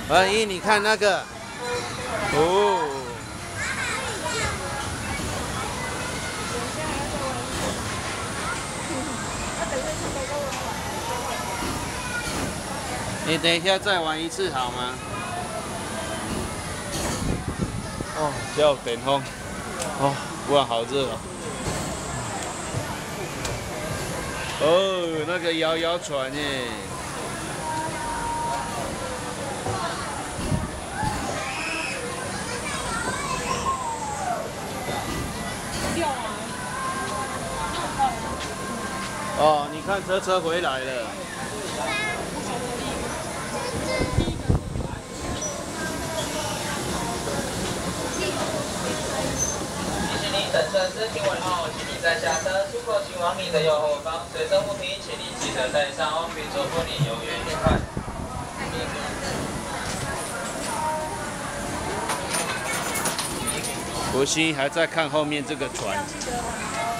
阿姨，你看那个，哦，你等一下再玩一次好吗？哦，叫点风，哦，哇，好热哦。哦，那个摇摇船耶。哦，你看车回来了。 请你等车资听完后，请你在下车出口请往你的右后方，随身物品请你记得带上哦，并祝福你永远愉快。 国熙还在看后面这个船。